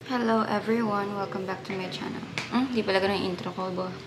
Hello everyone, welcome back to my channel. Di pala ganun yung intro ko, bo.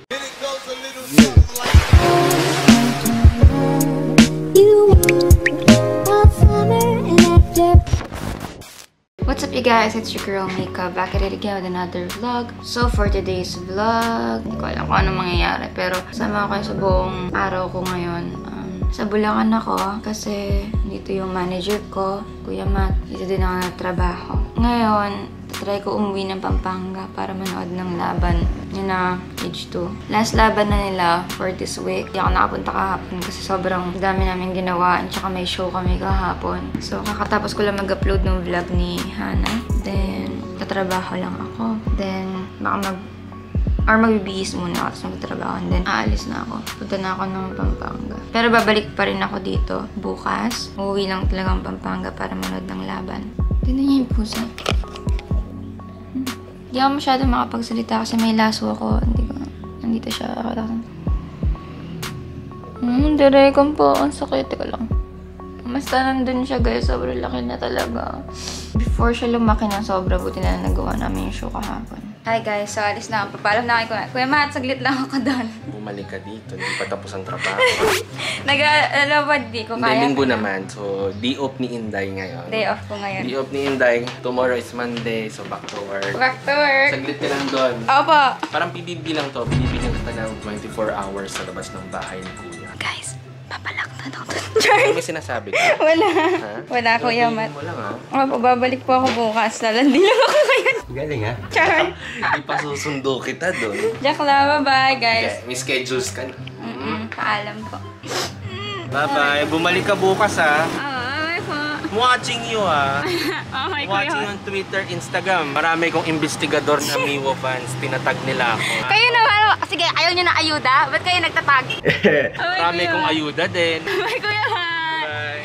What's up you guys, it's your girl Mika, back at it again with another vlog. So for today's vlog, hindi ko alam kung anong mangyayari, pero sama ko kayo sa buong araw ko ngayon. Sa Bulacan ako kasi dito yung manager ko, Kuya Matt. Dito din ako nagtrabaho. Ngayon, try ko umuwi ng Pampanga para manood ng laban yun na H2. Last laban na nila for this week. Hindi ako nakapunta kahapon kasi sobrang dami namin ginawa at saka may show kami kahapon. So, kakatapos ko lang mag-upload ng vlog ni Hannah. Then, tatrabaho lang ako. Then, baka magbibihis muna ako, tapos magtrabaho. And then, aalis na ako. Punta na ako ng Pampanga. Pero babalik pa rin ako dito bukas. Uuwi lang talagang Pampanga para manood ng laban. Tignan niya yung pusa. Hindi ako masyado makapagsalita kasi may laso ako. Nandito siya. Direkom po. Ang sakit. Teka lang. Basta nandun siya guys. Sobrang laki na talaga. Before siya lumaki ng sobra, buti na nagawa namin yung show kahapon. Hi guys, so alis na ako. Papaalam na kayo. Kuya Matt, saglit lang ako doon. Bumalik ka dito, hindi pa tapos ang trabaho. Di ko kaya. Linggo naman, so day off ni Inday ngayon. Day off ko ngayon. Day off ni Inday. Tomorrow is Monday, so back to work. Back to work. Saglit ka lang doon. Opo. Parang PBB lang to. PBB ka ng 24 hours sa labas ng bahay ni Kuya. Guys, papalak na daw doon. Ano may sinasabi ka? Wala. Ha? Wala, Kuya Matt. Mo lang ha? Opo, babalik po ako bukas. Lalandi lang ako ngayon. Galing ha? Char. Hindi pa susundo kita doon. Jack lang, bye guys. Okay, may schedules ka na. Paalam po. Bye-bye. Bumalik ka bukas ha. Bye po. Watching you ha. Okay, Watching on Twitter, Instagram. Marami kong investigador na Miwo fans. Tinatag nila ako. Kayo naman, sige, ayaw nyo na ayuda? Ba't kayo nagtatag? Marami kong ayuda din. Bye, Kuya Han! Bye!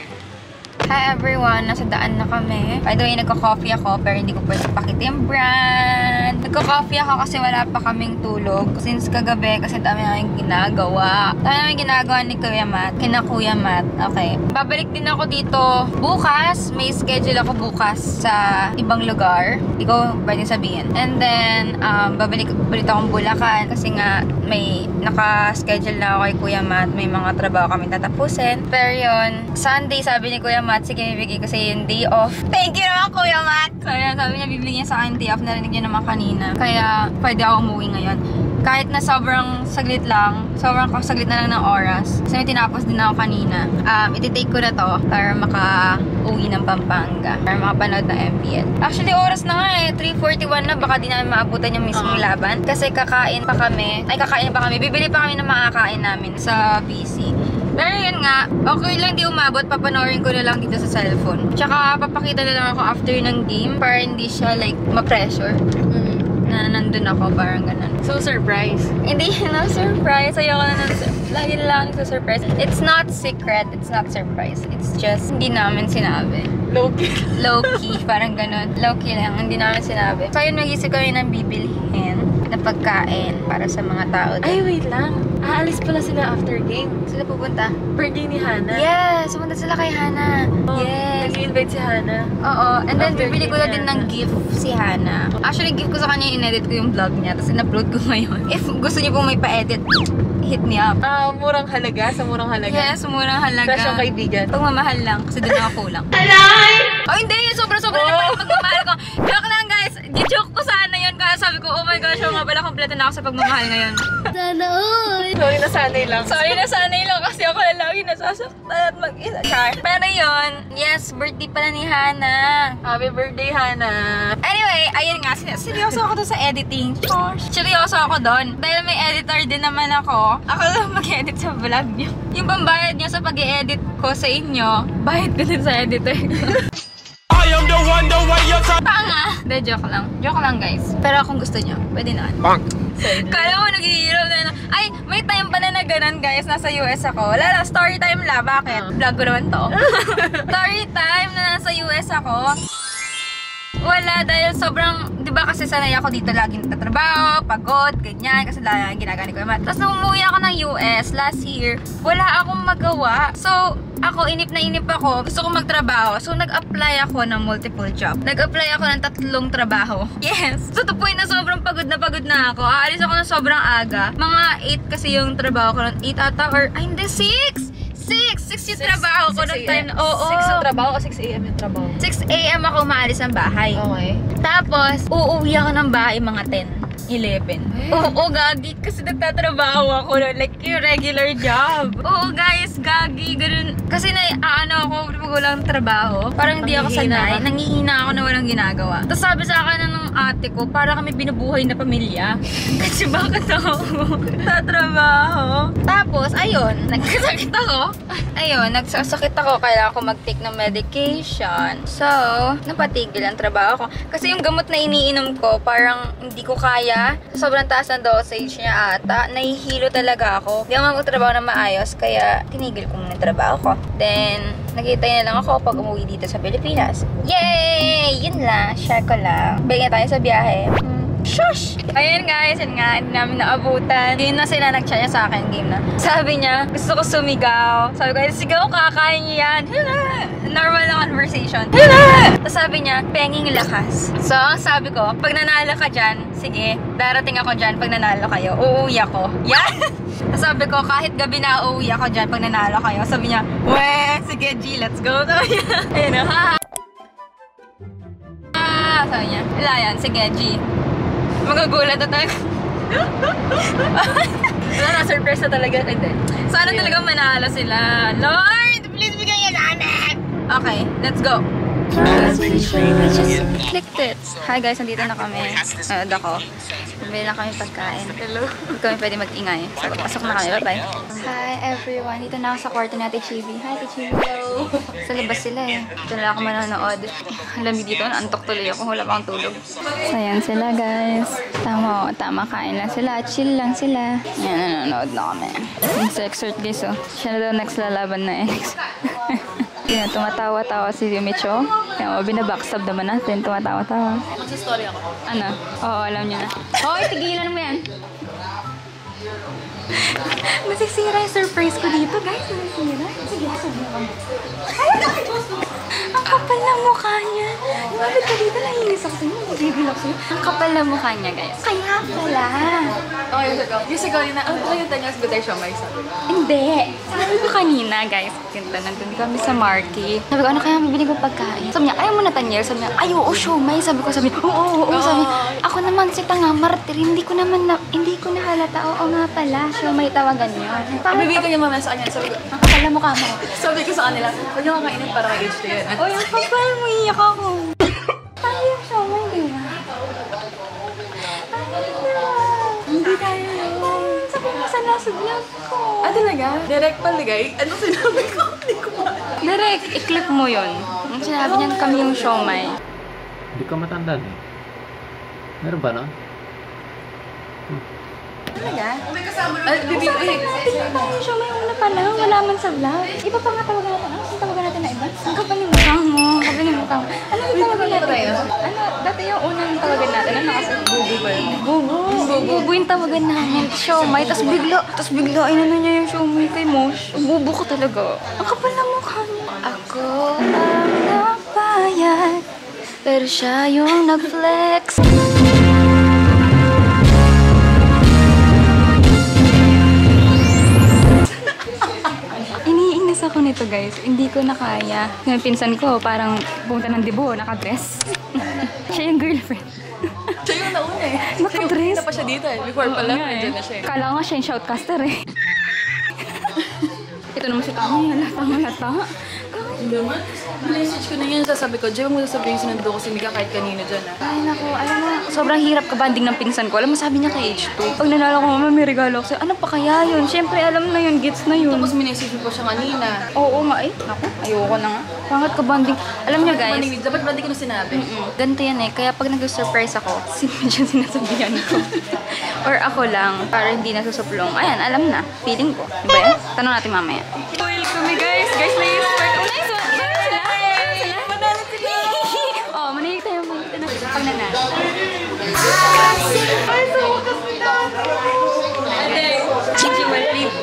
Hi everyone! Nasa daan na kami. By the way, nagka-coffee ako pero hindi ko pwede pakita yung brand. Nagka-coffee ako kasi wala pa kaming tulog. Since kagabi kasi dami namin ginagawa. Dami namin ginagawa ni Kuya Matt. Kina Kuya Matt. Okay. Babalik din ako dito bukas. May schedule ako bukas sa ibang lugar. Hindi ko pwede sabihin. And then, babalik ulit akong Bulacan kasi nga may naka-schedule na ako kay Kuya Matt. May mga trabaho kami tatapusin. Pero yun, Sunday sabi ni Kuya Matt, sige, bibigay ko sa'yo yung day off. Thank you naman, Kuya Matt! So, yan, sabi niya, bibigyan niya sa akin day off. Narinig niya naman kanina. Kaya, pwede ako umuwi ngayon. Kahit na sobrang saglit lang, sobrang saglit na lang ng oras. Kasi may tinapos din ako kanina. Iti-take ko na to para maka-uwi ng Pampanga. Para makapanood ng MPL. Actually, oras na nga eh. 3:41 na. Baka di namin maabutan yung mismong laban. Kasi kakain pa kami. Bibili pa kami ng makakain namin sa BC. Pero yun nga, okay lang di umabot, papanoorin ko na lang dito sa cellphone. Tsaka papakita na lang ako after ng game para hindi siya like ma-pressure. Na nandun ako, parang ganun. So, surprise? Hindi na surprise. Ayoko na lagi na lang nagsa-surprise. It's not secret, it's not surprise. It's just, hindi namin sinabi. Low-key. Low-key, parang ganun. Low-key lang, hindi namin sinabi. So, yun, nag-isip kami ng bibilihin na pagkain para sa mga tao din. Ay, wait lang. Aalis pala sila after game. Sila pupunta? Birthday ni Hannah. Yes! Pumunta sila kay Hannah. Oh, Yes! nag-invite si Hannah. Oo. And then, After bibili ko na din ng gift si Hannah. Actually, gift ko sa kanya, in-edit ko yung vlog niya. Tapos, in-upload ko ngayon. If gusto niyo pong may pa-edit, hit me up. Murang halaga? Sa murang halaga? Yes, murang halaga. Fresh ang kaibigan. Pagmamahal lang. Kasi doon ako kulang. Alay! Oh, hindi! Sobra-sobra na pala yung pagmamahal ko. Joke lang, guys. Joke ko sana yun. Kaya sabi ko, oh my gosh, nga pala, kompleto na ako sa pagmamahal ngayon. Sorry, nasanay lang. Sorry, nasanay lang kasi ako na lagi nasasaktan at mag-isa. Pero yun, yes, birthday pala ni Hannah. Happy birthday, Hannah. Anyway, ayun nga, seryoso ako doon sa editing. Seryoso ako doon. Dahil may editor din naman ako. Ako lang mag-edit sa vlog niyo. Yung pambayad niyo sa pag-i-edit ko sa inyo, bayad ko din sa editor ko. Tanga! De, joke lang. Joke lang, guys. Pero kung gusto nyo, pwede naman. Kala mo, naghihirap na yun. Ay, may time pa na ganun, guys. Nasa US ako. Wala lang, story time lang. Bakit? Vlog ko naman to. Story time na nasa US ako. Wala, dahil sobrang, di ba kasi sanay ako dito laging nagtatrabaho, pagod, ganyan, kasi lagi ginagani ko yung mat. Tapos nung umuwi ako ng US last year, wala akong magawa. So, ako, inip na inip ako, gusto ko magtrabaho. So, nag-apply ako ng multiple job. Nag-apply ako ng 3 trabaho. Yes! So, to point na sobrang pagod na ako. Aalis ako ng sobrang aga. Mga 8 kasi yung trabaho ko. 8 ata, or, ay hindi, 6 yung trabaho ko ng time. Oo. 6 yung trabaho o 6 a.m. yung trabaho? 6 a.m. ako maalis ng bahay. Okay. Tapos, uuwi ako ng bahay mga 10, 11. Oo, gagi. Kasi nagtatrabaho ako na like yung regular job. Oo, guys, gagi. Ganun. Kasi ako, pag walang trabaho, parang hindi ako sanay. Nangihina ako na walang ginagawa. Tapos sabi sa akin ng ate ko, para kami binubuhay na pamilya. Kasi bakit ako tatrabaho? Tapos, ayun, nagkasakit ako. Ayun, nagsasakit ako. Kailangan ko mag-take ng medication. So, napatigil ang trabaho ko. Kasi yung gamot na iniinom ko, parang hindi ko kaya. Sobrang taas ng dosage niya ata. Nahihilo talaga ako. Hindi ako magtrabaho na maayos, kaya tinigil ko muna yung trabaho ko. Then, nagkitay na lang ako pag umuwi dito sa Pilipinas. Yay! Yun lang. Share ko lang. Bigyan tayo sa biyahe. Shush! Ayun guys, yun nga, hindi namin naabutan. Yun na sila nag-chat sa akin, game na. Sabi niya, gusto ko sumigaw. Sabi ko, sigaw ka, kaya niyo yan. Normal na conversation. Tapos sabi niya, penging lakas. So, ang sabi ko, pag nanalo ka dyan, sige, darating ako dyan pag nanalo kayo. Uuwi ako. Yan! Tapos sabi ko, kahit gabi na uuwi ako dyan pag nanalo kayo. Sabi niya, weh, sige G, let's go. Sabi niya, ayun na, ha? Sabi niya, wala yan, sige G. Magagulat na talaga. Wala na, surprise na talaga. Hindi. Sana talagang manalo sila. Lord, please bigyan niya sa amin! Okay, let's go. I just clicked it. Hi guys, nandito na kami. Ako. Bumili na kami pagkain. Hello. Hindi kami pwede mag-ingay. So, pasok na kami. Bye-bye. Hi everyone. Dito na ako sa kwarto ni Ate Chibi. Hi Ate Chibi. Hello. Sa labas sila eh. Dito na ako manonood. Lamig dito. Naantok tuloy ako. Wala pa akong tulog. So yan sila guys. Tama kain lang sila. Chill lang sila. Yan, nanonood na kami. Yung sa excerpt guys oh. Siya na daw next lalaban na ex. Yan, tumatawa-tawa si Micho. Yan, binabackstab naman natin. Tumatawa-tawa. Magsa-story ako. Ano? Oo, alam niyo na. Hoy, tigilan mo yan. Nasisira yung surprise ko dito, guys. Nasisira. Sige, sabihin ko. Ang kapal na mukha niya. Lumapit ka dito, naiinis ako sa'yo. Nag-reveal ako sa'yo. Ang kapal na mukha niya, guys. Kaya pala. Okay, yung sigaw niya na, ano yung tanyas ba tayo siya may sabi? Hindi. Sabi ko kanina, guys. Kinta, nandun kami sa Marky. Sabi ko, ano kaya mabinig ko pagkain? Sabi niya, ayaw mo na Tanyel. Sabi niya, ay, oo, siomay. Sabi niya, oo. Sabi niya, ako naman si tanga, martir. Hindi ko nahalata. Oo nga pala. Siomay tawagan niyo. Bibigyan ko yung mamaya sa kanya. Sabi ko, ang kapal na mukha mo. sabi ko sa kanila, huwag niyo kakainin para kay HD yan. O, yung kapal mo, iyak ako. Tayo yung siomay, di ba? Hindi tayo. Sabi mo sa nasa vlog ko. Ah, talaga? Direct paligay? Ano sinabi ko? Hindi ko ma... Direct, i-clip mo yun. Ang sinabi niyan kami yung siomay. Hindi ka matanda eh. Meron ba no? Talaga? Bibigyan ko Tingnan tayo yung siomay. Una pa lang, wala man sa vlog. Iba pa nga tawagan natin. Ano tawagan natin na iba? Ang kapal yung mukha mo. Kapal yung mukha mo. Ano yung tawagan natin? Ano? Dati yung unang tawagan natin. Ano kasi? Bubu ba yun? Bubu yung tawagan namin. Siomay. Tapos bigla, inano niya yung siomay kay Mosh. Bubu ko talaga. Ang kapal na mukha niya. Ako ang napayat, pero siya yung nag-flex. Iniinis ako nito guys. Hindi ko na kaya. Yung pinsan ko parang pumunta ng Dibo, nakadress. Siya yung girlfriend. Siya yung nauna eh. Nakadress. Hindi pa siya dito eh. Before pa lang, nandiyan na siya eh. Kala ko nga siya yung shoutcaster eh. Ito naman si Tami. Halata. Naman, message ko na yun. Sasabi ko, Jay, huwag mo sasabihin sinundo ko si Mika kahit kanino dyan ah. Ay naku, alam mo, sobrang hirap kabanding ng pinsan ko. Alam mo, sabi niya kay H2. Pag nanalo ko, mama, may regalo ako sa'yo. Ano pa kaya yun? Siyempre, alam na yun, gets na yun. Tapos minessage mo pa siya kanina. Oo nga eh. Naku, ayoko na nga. Pangat kabanding. Alam niyo guys, Dapat ba di ko na sinabi? ganito yan eh. Kaya pag nag-surprise ako, sino siya sinasabihan ko. Or ako lang, para hindi nasusuplong. Ayan, alam na. Feeling ko. Diba yan? Tanong natin mamaya. Spoil kami guys. Guys, na-sport. Oh, nice one. Manalo sila. Manalo sila! Oh, manahig tayo. na na. Gigi well played.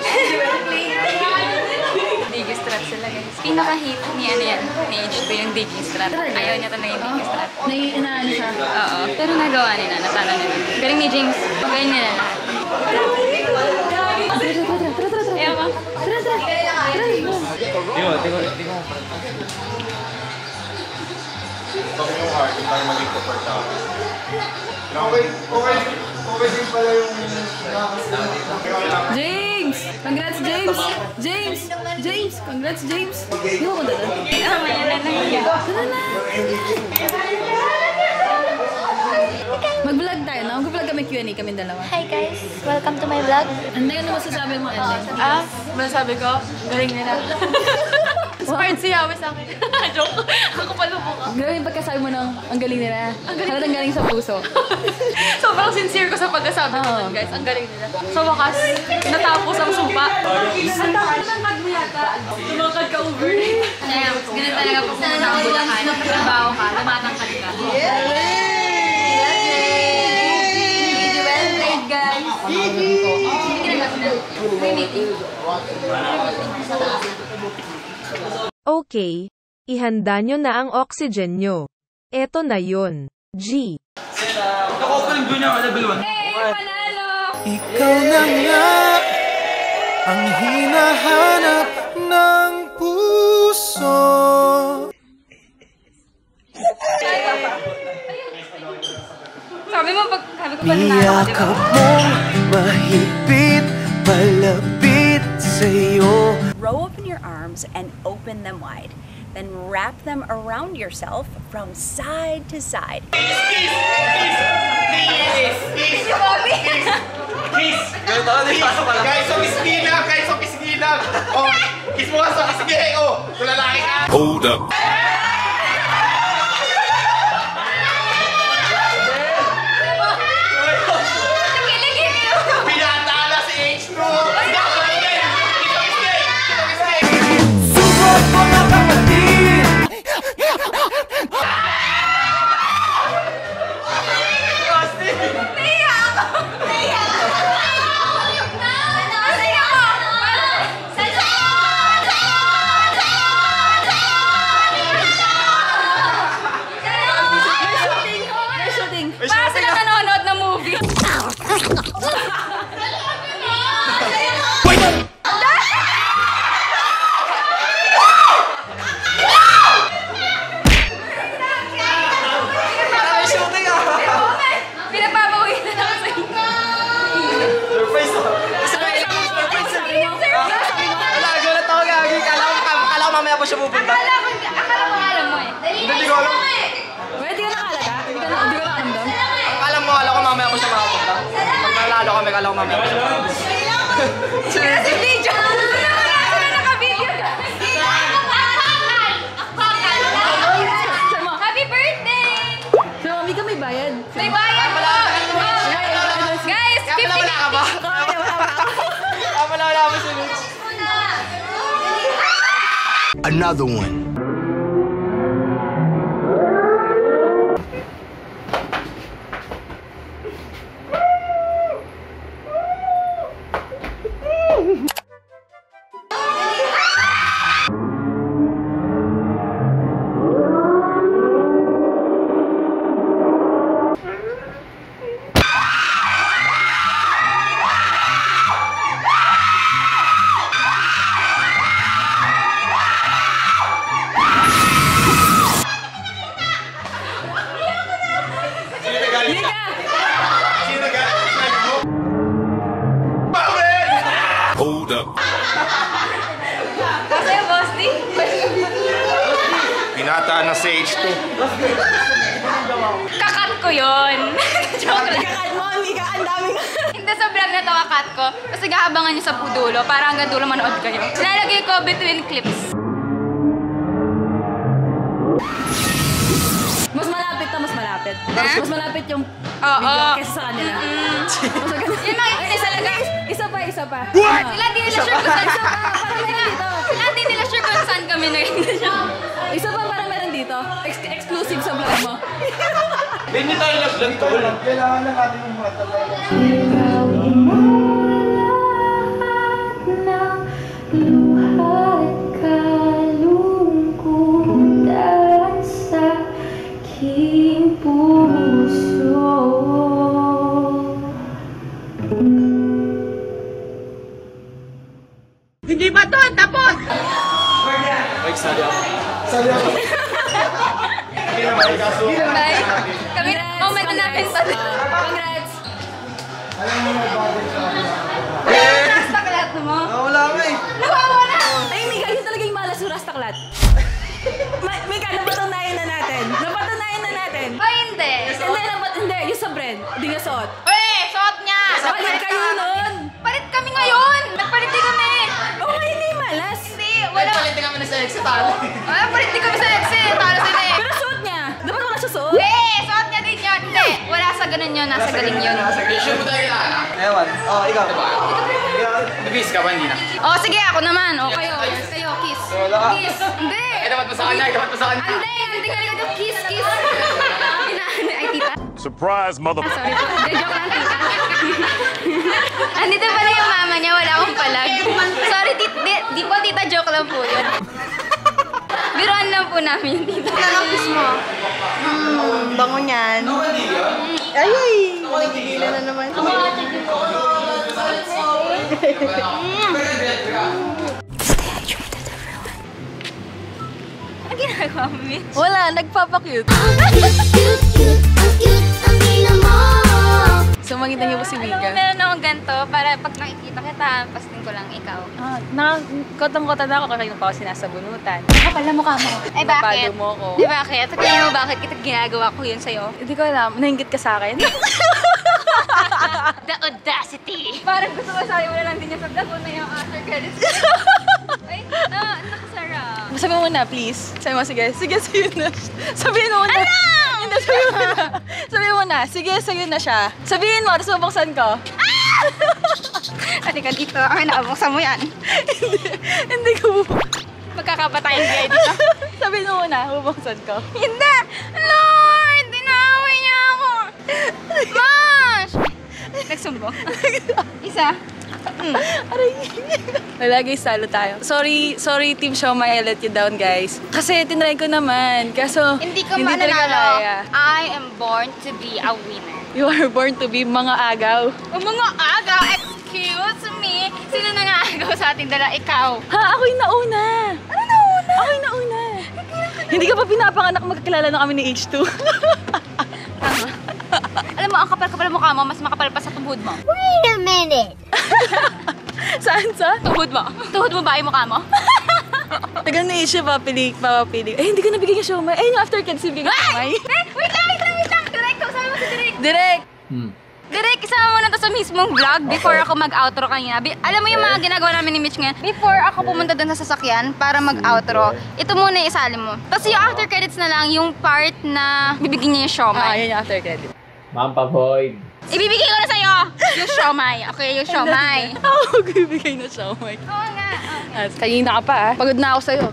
Digi strat sila guys. Pinaka-hit ni ano yan, ni H2 yung Digi strat. Ayaw niya talaga yung Digi strat. Naiinaan siya. Oo. Pero nagawa nila, natalo nila. Galing ni James. Galing nila lahat. Ayaw ka? James! Congrats, James! James! James! Congrats, James! Hindi mo punta doon? Mamaya na lang yan. Tara na! Mag-vlog tayo, no? Mag-vlog kami Q&A kami dalawa. Hi guys! Welcome to my vlog. Hindi, ano masasabi mo, Ende? Masasabi ko, galing nila. Inspired si Yawe sa akin. Joke. Ako pala po ka. Grabe yung pagkasabi mo ng ang galing nila. Halatang galing sa puso. Sobrang sincere ko sa pagkasabi ko nun, guys. Ang galing nila. Sa wakas, natapos ang sumpa. Lumangkad mo yata. Lumangkad ka over. Kaya, ganun talaga pag pumunta ka Bulacan, trabaho ka, lumatangkad ka. Well played, guys. Hindi ka na may meeting. Okay, ihanda nyo na ang oxygen nyo. Eto na yun. G. Naka-open doon niya, level 1. Hey, panalo! Ikaw na nga ang hinahanap ng puso. Sabi mo, sabi ko pa nanalo, di ba? Niyakap mong mahigpit, palapit sa'yo. Roll open your arms and open them wide. Then wrap them around yourself from side to side. Guys, so pisngi lang! Oh, kiss mo nga sa pisngi! Oh, kung lalaki ka! Hold up. Pinatala si H2! Subok mga kapatid! Para sila nanonood ng movie. Pinapabawi na lang sa inyo. Wala, gulat ako gagi. Kala ko mamaya pa siya pupunta. Akala ko alam mo eh. Hindi ko alam. Pwede ka nakalata? Hindi ka nakaramdam? Kala ko mamaya pa siya makapunta. Pag nalalo kami, kala ko mamaya pa siya makapunta. Kasi video. Sila naka-video. Happy birthday! So, Mami ka may bayad. May bayad po! Guys, 50 Wala ka ba? Wala mo si Mitch. Another one. Hold up. Kasi boss D. Pinata na si H2. Kakat ko yun. Joke lang. Kakad mo, Mika, ang daming... Hindi sa vlog na to kakat ko. Kasi gahabangan nyo sa dulo para hanggang dulo manood kayo. Nilalagay ko between clips. Mas malapit to, mas malapit. Mas malapit yung Oo. video kesa sa kanila. Mas maganda. Yun lang, isa talaga. Isa pa. Sila di nila sure kung saan. Parang meron dito. Sila di nila sure kung saan kami na Isa pa, parang meron dito. dito. Exclusive sa vlog mo. Hindi tayo nag-vlog to. Kailangan lang natin yung mga talaga. Hindi ba to? Tapos! Ay, sali ako. Sali ako. Hindi naman ikaso. Bye! Kami, moment na natin to. Congrats! Alam mo na bakit sa akin. Rastaklat mo? Wala nga eh. Nawawala! Ay, Mika, yun talaga yung malas yung rastaklat. Mika, napatunayan na natin. Napatunayan na natin. Ay, hindi! Hindi, yung sa bread. Hindi nga suot. Uy! Suot niya! Palit kayo nun! Palit kami ngayon! Nagpalit din kami! Oo, hindi malas. Hindi! Wala! Nagpalit din kami na sa exit talo. Ah, palit din kami sa exit! Talo sila eh! Pero suot niya. Dapat wala siya suot. Hindi! Suot niya din yun! Hindi! Wala sa ganun yun. Nasa galing yun. Sure mo tayo na. Ewan. Oh, ikaw. Nabis ka ba? Hindi na. Oh, sige! Ako naman! O, kayo! Kayo! Kiss! Kiss! Hindi! Dapat mo sa kanya. Dapat mo sa kanya. Hindi! Hindi ka rin kiss! Kiss! Ay, tita. Surprise, mother. Sorry po. Hindi, joke lang, tita. Andito pala yung mama niya. Wala akong palag. Sorry, di po, tita. Joke lang po yun. Biruan lang po namin yung tita. Anong kiss mo? Bango niyan. Ay! Nagigilan na naman. Ano ginagawa mo, Mitch? Wala, nagpapakute. So, makita niyo po si Alam mo, Mika. meron akong ganito para pag nakikita kita, pasting ko lang ikaw. Kotang-kota na ako kanina pa ako sinasabunutan. Kapal na mukha mo. Ay, bakit? Napalo mo ako. Di bakit? Kaya mo bakit kita ginagawa ko yun sa'yo? Hindi ko alam. Nainggit ka sa akin? The audacity! Parang gusto ko sa'yo, wala lang din yung pagdago na yung after credits. Ay, nakasarap. Sabi mo na, please. Sabi mo, sige. Sige, sa'yo na. Sabihin mo na. Hindi, sabihin mo na. Sabihin mo na. Sige, sa'yo na siya. Sabihin mo, tapos mabuksan ko. Halika dito. Ay, nakabuksan mo yan. Hindi ko Magkakapatayin kayo dito. Sabihin mo muna, bubuksan ko. Hindi! Lord! Dinaway niya ako! Gosh! Nagsumbong. Isa. Aray. Lagi salo tayo. Sorry Team Siomai, I let you down, guys. Kasi tinry ko naman. Kaso, Hindi ko talaga mananalo. kaya. I am born to be a winner. You are born to be mga agaw. Ang mga agaw, excuse me. Sino na nga agaw sa ating dala? Ikaw. Ha? Ako'y nauna. Ano nauna? Ako'y nauna. Hindi ka pa pinapanganak, magkakilala na kami ni H2. Tama. Alam mo, ang kapal-kapal mukha mo, mas makapal pa sa tuhod mo. Wait a minute! Saan sa? Tuhod mo. Tuhod mo ba yung mukha mo? Tagal na issue, papili. Eh, hindi ko nabigay yung Siomai. Eh, yung after kids, ibigay yung Siomai. Wait lang. Direk, sabi mo si Direk. Direk! Direk, isama mo na to sa mismong vlog before ako mag-outro kanina. Alam mo yung mga ginagawa namin ni Mitch ngayon? Before ako pumunta doon sa sasakyan para mag-outro, ito muna isali mo. Tapos yung after credits na lang, yung part na bibigyan niya yung siomai. Yun yung after credit. Ma'am, pa-void. Ibibigay ko na sa'yo! Yung siomai. Okay, yung siomai. Ako magbibigay na Siomai. Oo nga. Kanina ka pa, Pagod na ako sa'yo.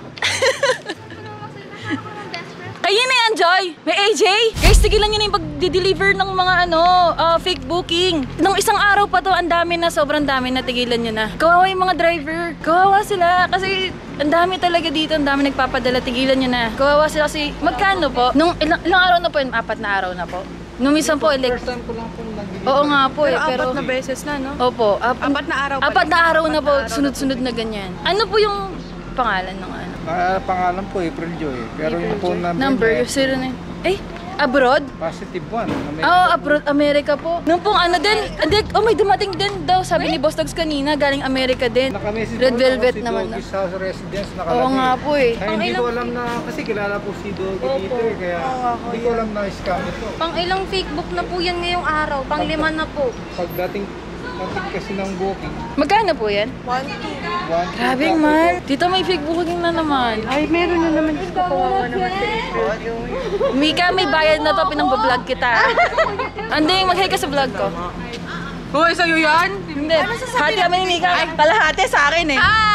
Ayun na yan, Joy! May AJ! Guys, tigilan nyo na yung pag-deliver ng mga fake booking. Nung isang araw pa to, ang dami na, sobrang dami na, tigilan nyo na. Kawawa yung mga driver. Kawawa sila kasi ang dami talaga dito, ang dami nagpapadala, tigilan nyo na. Kawawa sila kasi magkano po? Nung ilang araw na po, 4 na araw na po. Nung minsan po, First time ko lang po nag-deliver. Oo nga po pero 4 na beses na, no? Opo. 4 na araw pa. 4 na araw na po, sunod-sunod na ganyan. Ano po yung pangalan ng ano? Pangalan po, April Joy. Pero yung phone Number, yung zero na yun. Eh, abroad? positive one. Oo, abroad, Amerika po. Nung pong ano din, may dumating din daw, sabi ni Boss Dogs kanina, galing Amerika din. Naka-message Red po Velvet si naman. Doggy's House Residence nakalagay. Oo nga po eh. Kaya hindi ko alam na, kasi kilala po si Doggy dito eh, kaya hindi ko alam na scam ito. Pang ilang fake book na po yan ngayong araw. Pang 5 na po. Pagdating kasi ng booking, Magkano po yan? 1, 2. Grabe man. Dito may fake booking na naman. Ay, meron na naman. Dito kawawa naman sa issue. Mika, may bayad na to, pinang-vlog kita. Anding, mag-hi ka sa vlog ko. Hoy, sa'yo yan? Hindi, hati kami ni Mika. Kalahati sa akin eh. Hi!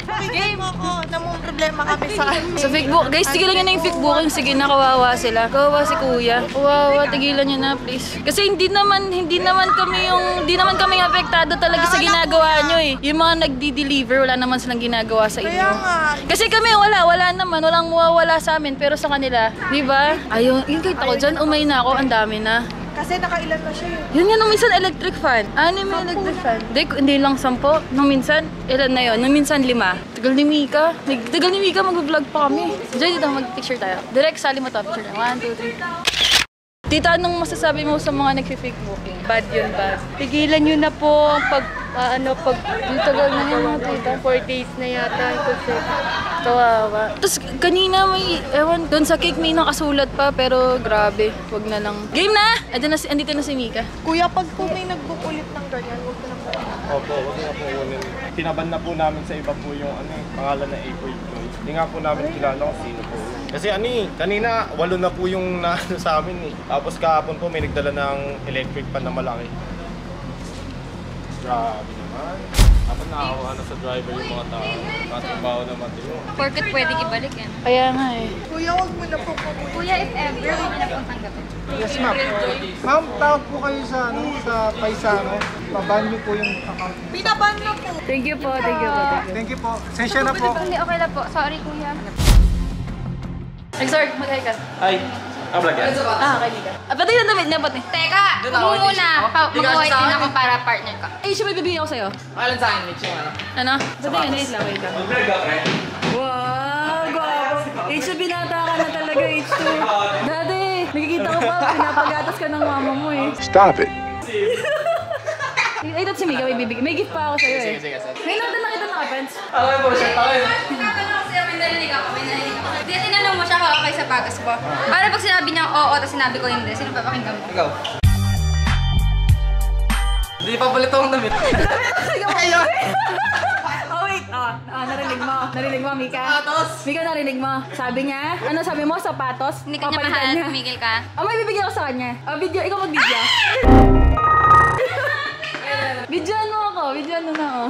Game ako. Namang problema kami sa Sa fake book, guys, tigilan nyo na yung fake booking. Sige na, kawawa sila. Kawawa si kuya. Kawawa, tigilan nyo na, please. Kasi hindi naman kami apektado talaga sa ginagawa nyo eh. Yung mga nagdi-deliver, wala naman silang ginagawa sa inyo. Kaya nga. Kasi kami, wala naman. Walang mawawala sa amin. Pero sa kanila, di ba? Ayun, yung kita ko dyan, umay na ako, ang dami na. Kasi nakailan na siya Yun nga, nung minsan electric fan. Ano yung electric fan? Hindi lang 10. Nung minsan, ilan na yun? Nung minsan 5. Tagal ni Mika. Mag-vlog pa kami. Diyan dito, mag-picture tayo. Direct, sali mo to. Picture tayo. 1, 2, 3. Tita, anong masasabi mo sa mga nag-fake booking? Bad yun, bad. Tigilan nyo na po ang Tagal na yun mga tita. 4 days na yata. Kawawa. Tapos kanina may, doon sa cake may nakasulat pa, pero grabe, wag na lang. Game na! Andito na si Mika. Kuya, pag po may nag-book ulit ng ganyan, huwag ko na po. Opo, huwag na po kunin. Tinaban na po namin sa iba po yung pangalan na April Joy. Hindi nga po namin kilala kung sino po. Kasi kanina 8 na po yung naano sa amin eh. Tapos kahapon po may nagdala ng electric pan na malaki. Grabe naman. Dapat nakakuha na sa driver yung mga tao. Natabaho naman din yun. Porket pwede ibalik yan. Kaya nga eh. Kuya, huwag mo na po Kuya, if ever, huwag mo na pong tanggapin. Yes, ma'am. Ma'am, tawag po kayo sa Paisano. Paban niyo po yung account. Pinaban na po. Thank you po. Thank you po. Sensya na po. Hindi, okay lang po. Sorry, kuya. Exort, mag-hi ka. Hi. Vlog yan? Okay, Mika. Pati yung damit niya, pati. Teka, huwag mo muna. Mag-white din ako para partner ka. Ay, siya may bibigyan ako sa'yo. Alam sa akin, Mitch, yung ano? Ano? Pati yan, wait lang. Mag-vlog ka, pre? Wow, gwapo. H2, binata ka na talaga, H2. Dati, nakikita ko pa, pinapagatas ka ng mama mo eh. Stop it. Ay, ito si Mika, may bibigyan. May gift pa ako sa'yo eh. Sige. May nandun na kita ng offense. Okay po, siya tayo. Tinatanong ko sa'yo, may narinig ako. Hindi, tinanong mo siya kung okay sa bagas ko. Para pag sinabi niya oo, tapos sinabi ko hindi, sino papakinggan mo? Ikaw. Hindi pa palit akong damit. Oh, wait. Narinig mo, Mika. Sapatos. Mika, narinig mo. Sabi niya, ano sabi mo, sapatos? Hindi ka niya mahal, tumigil ka. May bibigyan ko sa kanya. Video, ikaw mag-video. Videoan mo ako, videoan mo na ako.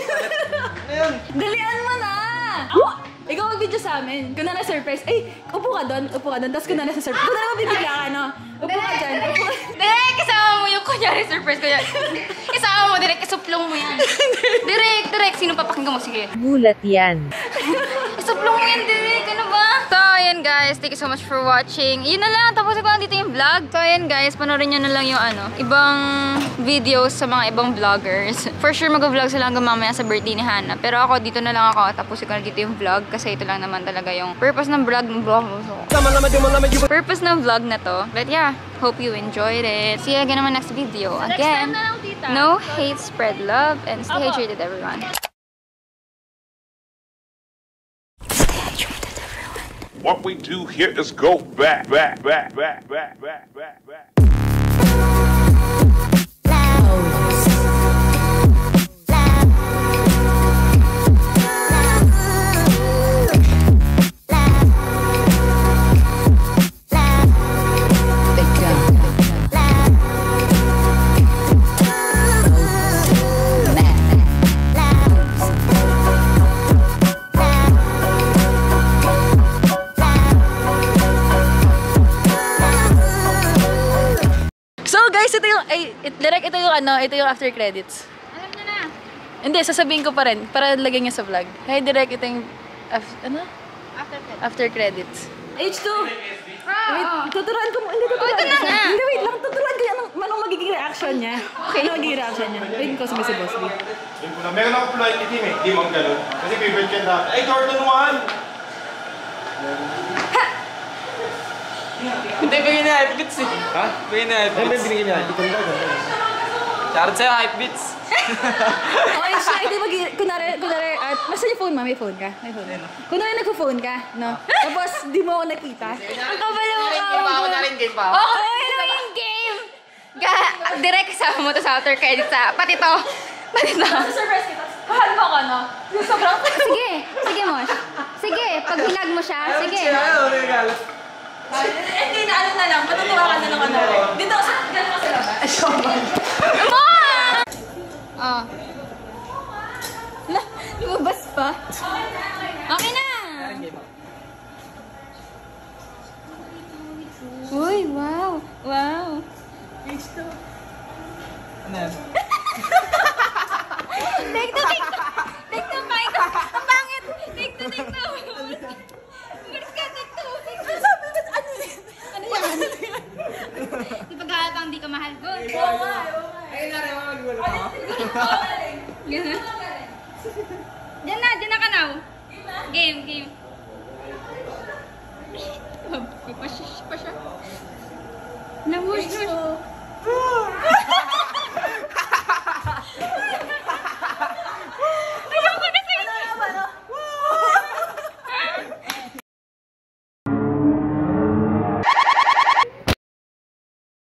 Dalian mo na! Ikaw mag-video sa amin. Kung na surprise, upo ka doon. Tapos kung na surprise, kung na mabibigla ka, no? Upo ka dyan. Direk, kasama mo yung kunyari surprise ko yan. Kasama mo, direk, isuplong mo yan. Direk, sino papakinggan mo? Sige. Gulat yan. Isuplong mo yan, direk. Ano ba? So, ayan guys. Thank you so much for watching. Yun na lang. Tapos ko dito yung vlog. So, ayan guys. Panoorin nyo na lang yung ibang videos sa mga ibang vloggers. For sure, mag-vlog sila hanggang mamaya sa birthday ni Hannah. Pero ako, dito na lang ako. Tapos ko na dito yung vlog. Kasi ito lang naman talaga yung purpose ng vlog. Purpose ng vlog na to. But yeah, hope you enjoyed it. See you again on my next video. Again, no hate, spread love, and stay hydrated, everyone. What we do here is go back. Ito yung after credits. Alam niya na. Hindi, sasabihin ko pa rin, para lagyan niya sa vlog. Hey, direct, ito yung, after credits. H2! Wait, tuturuan ko mo, hindi tuturuan. Ito na nga! Hindi, wait lang, tuturuan ko yan, anong magiging reaction niya. Okay. Anong magiging reaction niya? Wait ko sabi si Boss Lee. Meron ako flight team eh, di mang galon. Kasi favorite ka na, ay Jordan 1! Hindi, bigyan niya hype beats eh. Ha? Bigyan niya hype beats. Binigyan niya, di ko na Shoutout sa'yo, hype beats. Okay, siya, hindi kunwari, basta yung phone mo, may phone ka? May phone. Kunwari nagpo-phone ka, no? Tapos, di mo ako nakita. Ang kabala mo ka. Narin-game pa. Okay, narin game! Direk, kasama mo to sa after credits ha. Pati to. Surprise kita. Mahal mo ka, no? Yung sobrang... Sige, Mosh. Sige, pag hinag mo siya, sige. Hindi na ano na lang, matutuwa ka na ng ano. Dito, gano'n ka sa labas. Oh. Lumabas pa. Take two, Mike. Ang pangit. Take two. Umalis ka, take two. Sabi mo, ano yan? Ano yan? Di paghahatang di ka mahal ko. Oo nga. Ay, nararamag mo na ako. Diyan na ka now. Game.